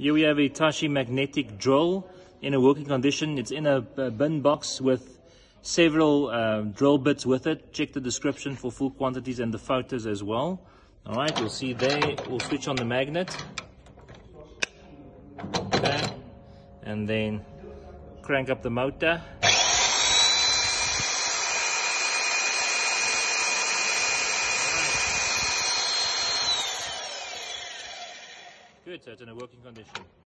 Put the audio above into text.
Here we have a Hitachi magnetic drill in a working condition. It's in a bin box with several drill bits with it. Check the description for full quantities and the photos as well. Alright, you'll see there, we'll switch on the magnet. Okay. And then crank up the motor. Good, so it's in a working condition.